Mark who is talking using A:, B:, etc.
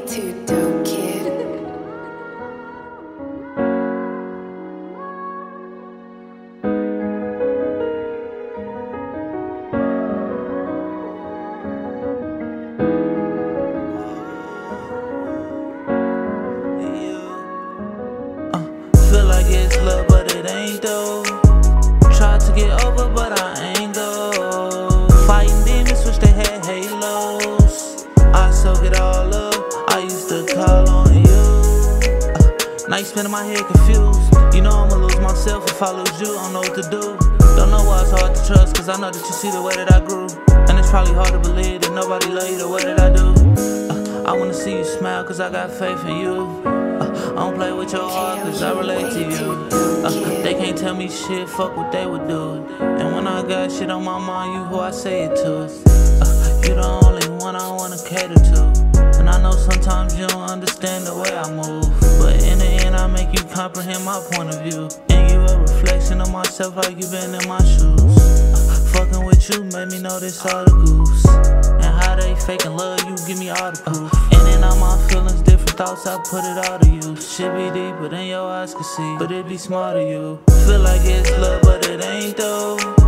A: too dope, kid.
B: Feel like it's love, but it ain't though. Tried to get over, but I ain't go. Fighting demons, wish they had halos. I soak it all up, I used to call on you. Now you spinning my head confused. You know I'ma lose myself if I lose you, I don't know what to do. Don't know why it's hard to trust, cause I know that you see the way that I grew. And it's probably hard to believe that nobody love you the way that I do. I wanna see you smile, cause I got faith in you. I don't play with your heart, cause I relate to you. They can't tell me shit, fuck what they would do. And when I got shit on my mind, you who I say it to. You the only one I wanna cater to. And I know sometimes you don't understand the way I move, but in the end I make you comprehend my point of view. And you a reflection of myself like you been in my shoes. Fucking with you made me know this all the goose. And how they faking love, you give me all the proof. And then all my feelings, different thoughts, I put it all to use. Shit be deeper than your eyes can see, but it be smart of you. Feel like it's love, but it ain't though.